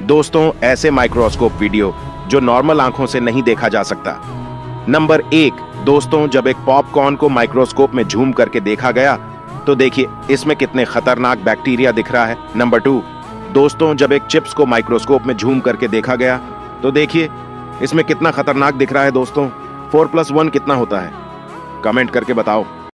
दोस्तों, ऐसे microscope video जो नॉर्मल आंखों से नहीं देखा जा सकता। नंबर 1, दोस्तों, जब एक पॉपकॉर्न को माइक्रोस्कोप में झूम करके देखा गया तो देखिए इसमें कितने खतरनाक बैक्टीरिया दिख रहा है। नंबर 2, दोस्तों, जब एक चिप्स को माइक्रोस्कोप में झूम करके देखा गया तो देखिए इसमें कितना खतरनाक दिख रहा है। दोस्तों, 4+1 कितना होता है? कमेंट करके बताओ।